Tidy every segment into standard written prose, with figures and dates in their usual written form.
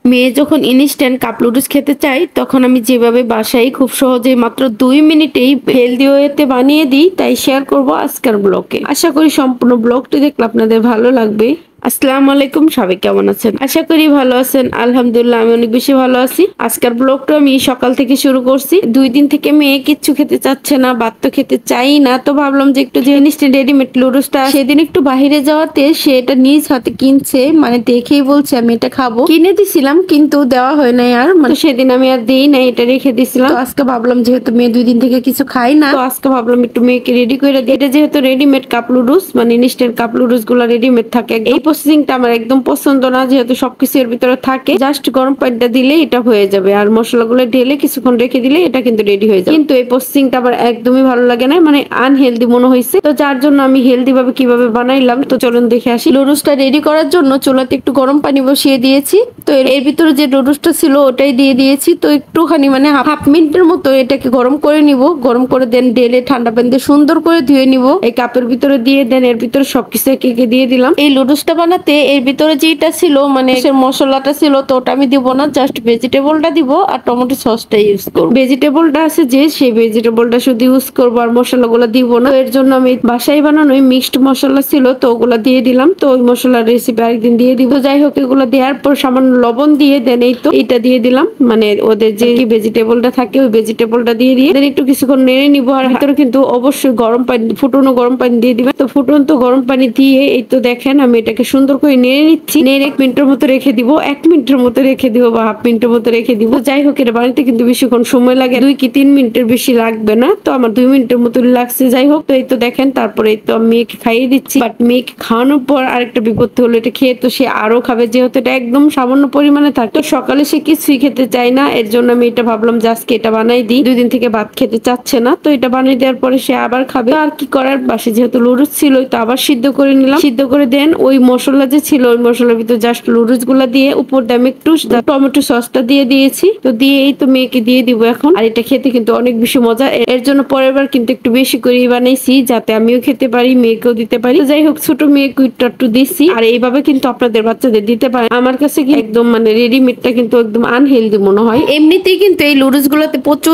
মেয়ে যখন instant cup noodles খেতে চায় তখন আমি যেভাবে বাসায় খুব সহজেই মাত্র 2 মিনিটেই হেলদি ওয়েতে বানিয়ে দিই, তাই শেয়ার করব আজকের ব্লগে। আশা করি সম্পূর্ণ ব্লগটি দেখলে আপনাদের ভালো লাগবে। আসসালামু আলাইকুম, সবাই কেমন আছেন? আশা করি ভালো আছেন। আলহামদুলিল্লাহ আমি অনেক বেশি ভালো আছি। আজকের ব্লগটা আমি সকাল থেকে শুরু করছি। 2 দিন থেকে মেয়ে কিচ্ছু খেতে চাচ্ছে না, ভাত তো খেতে চাই না, তো ভাবলাম যে একটু যে ইনস্ট্যান্ট রেডিমেড নুডলসটা সেদিন একটু বাহিরে যাওয়াতে সে এটা নিজ হাতে কিনছে, মানে দেখেই বলছে আমি এটা খাবো। কিনে দিছিলাম কিন্তু দেওয়া হয় নাই আর, মানে সেদিন আমি আর দেই নাই, এটা রেখে দিছিলাম। তো আজকে ভাবলাম যেহেতু মেয়ে 2 দিন থেকে কিছু খাই না, তো আজকে ভাবলাম একটু মেয়েকে রেডি করে দিই। এটা যেহেতু রেডিমেড কাপ নুডলস, মানে ইনস্ট্যান্ট কাপ নুডলস গুলো রেডিমেড থাকে, এই প্রসেসিংটা আমার একদম পছন্দ না, যেহেতু সবকিছু এর ভিতরে থাকে। জাস্ট গরম পানিটা দিলে এটা হয়ে যাবে, আর মশলাগুলো ঢেলে কিছুক্ষণ রেখে দিলে এটা কিন্তু রেডি হয়ে যাবে। কিন্তু এই প্রসেসিংটা আমার একদমই ভালো লাগে না, মানে আনহেলদি মনে হয়েছে। তো যার জন্য আমি হেলদি ভাবে কিভাবে বানাইলাম তো চলুন দেখে আসি। নুডলসটা রেডি করার জন্য চুলাতে একটু গরম পানি বসিয়ে দিয়েছি। তো এর ভিতরে যে নুডলসটা ছিল ওটাই দিয়ে দিয়েছি। তো একটুখানি মানে হাফ মিনিটের মতো এটাকে গরম করে নিব। গরম করে দেন ঢেলে ঠান্ডা পানি দিয়ে সুন্দর করে ধুয়ে নিব। এই কাপের ভিতরে দিয়ে দেন, এর ভিতরে সবকিছু একে দিয়ে দিলাম। এই নুডলসটা বানাতে এর ভিতরে যেটা ছিল মানে মশলাটা ছিল, তো ওটা আমি দিব না, জাস্ট ভেজিটেবলটা দিব আর টমেটো সসটা ইউজ করব। ভেজিটেবলটা আছে যে সেই ভেজিটেবলটা শুধু ইউজ করব, আর মশলাগুলো দিব না। এর জন্য আমি বাসায় বানানো মিক্সড মশলা ছিল, তো ওগুলা দিয়ে দিলাম। তো ওই মশলার রেসিপি আরেকদিন দিয়ে দিব। যাই হোক, এগুলো দেওয়ার পর সামান্য লবণ দিয়ে দেন, এই তো এটা দিয়ে দিলাম, মানে ওদের যে ভেজিটেবলটা থাকে ওই ভেজিটেবলটা দিয়ে দেন একটু কিছুক্ষণ নেড়ে নিব। আর ভিতরে কিন্তু অবশ্যই গরম পানি, ফুটনো গরম পানি দিয়ে দিবেন। তো ফুটন্ত গরম পানি দিয়ে এই তো দেখেন আমি এটাকে সুন্দর করে নেড়ে নিচ্ছি। নেড়ে 1 মিনিটের মতো রেখে দিব, 1 মিনিটের মতো রেখে দিব বা হাফ মিনিটের মতো রেখে দিব। যাই হোক, এটা বানাতে কিন্তু বেশিক্ষণ সময় লাগে, 2 কি 3 মিনিটের বেশি লাগবে না। তো আমার 2 মিনিটের মতো লাগছে। যাই হোক, তো এই তো দেখেন তারপরে এই তো আমি মেয়েকে খাইয়ে দিচ্ছি। বাট মেয়েকে খাওয়ানোর পর আরেকটা বিপত্তি হলো, এটা খেয়ে তো সে আরো খাবে, যেহেতু এটা একদম সামান্য পরিমাণে থাকে। তো সকালে সে কিছুই খেতে চায় না, এর জন্য আমি এটা ভাবলাম যে আজকে এটা বানাই দিই। 2 দিন থেকে ভাত খেতে চাচ্ছে না, তো এটা বানিয়ে দেওয়ার পরে সে আবার খাবে। আর কি করার, বাসে যেহেতু নুডলস ছিল তো আবার সিদ্ধ করে নিলাম। সিদ্ধ করে দেন ওই মশলা যে ছিল ওই মশলার ভিতর জাস্ট নুডলস গুলা দিয়ে উপর দিয়ে আমি একটু টমেটো সসটা দিয়ে দিয়েছি। তো দিয়ে এই তো মেয়েকে দিয়ে দিব এখন। আর এটা খেতে কিন্তু অনেক বেশি মজা। এর জন্য পরের বার কিন্তু একটু বেশি করে বানাইছি, যাতে আমিও খেতে পারি মেয়েকেও দিতে পারি। তো যাই হোক, ছোট মেয়েকে একটু দিচ্ছি। আর এইভাবে কিন্তু আপনাদের বাচ্চাদের দিতে পারেন। আমার কাছে কি একদম মানে রেডিমেডটা কিন্তু একদম আনহেলদি মনে হয়। এমনিতেই কিন্তু এই নুডলস গুলোতে প্রচুর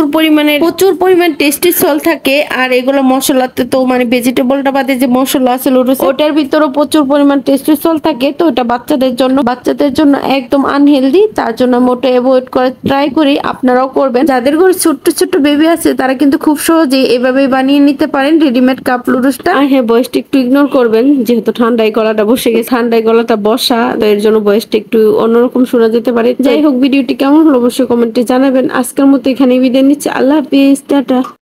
পরিমাণ টেস্টি সল থাকে, আর এগুলো মশলাতে তো মানে ভেজিটেবলটা বাদে যে মশলা আছে নুডলস ওটার ভিতরে প্রচুর পরিমাণ টেস্টি সল থাকে। তো এটা বাচ্চাদের জন্য একদম আনহেলদি, তার জন্য মোটা অ্যাভয়েড করে ট্রাই করি। আপনারাও করবেন। যাদের ঘরে ছোট্ট ছোট্ট বেবি আছে তারা কিন্তু খুব সহজেই এভাবে বানিয়ে নিতে পারেন রেডিমেড কাপ নুডলসটা। আর হ্যাঁ, বয়সটা একটু ইগনোর করবেন, যেহেতু ঠান্ডায় গলাটা বসে গেছে, ঠান্ডায় গলাটা বসা, তো এর জন্য বয়সটা একটু অন্যরকম শোনা যেতে পারে। যাই হোক, ভিডিওটি কেমন হলো অবশ্যই কমেন্টে জানাবেন। আজকের মতো এখানে বিদায় নিচ্ছি। আল্লাহ হাফিজ, টাটা।